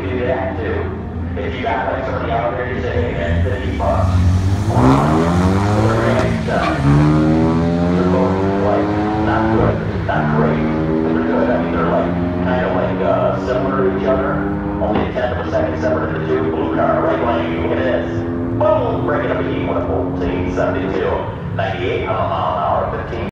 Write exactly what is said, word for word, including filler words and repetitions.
do that too. If you got like somebody out there, you say, hey man, fifty bucks. We're gonna stuff. They're both like not good, not great, but they're good. I mean, they're like kind of like uh, similar to each other. Only a tenth of a second separate than the two. Blue car, right lane. Look at this. Boom! Breaking up a heat with a full seventy-two, ninety-eight on a mile an hour, fifteen.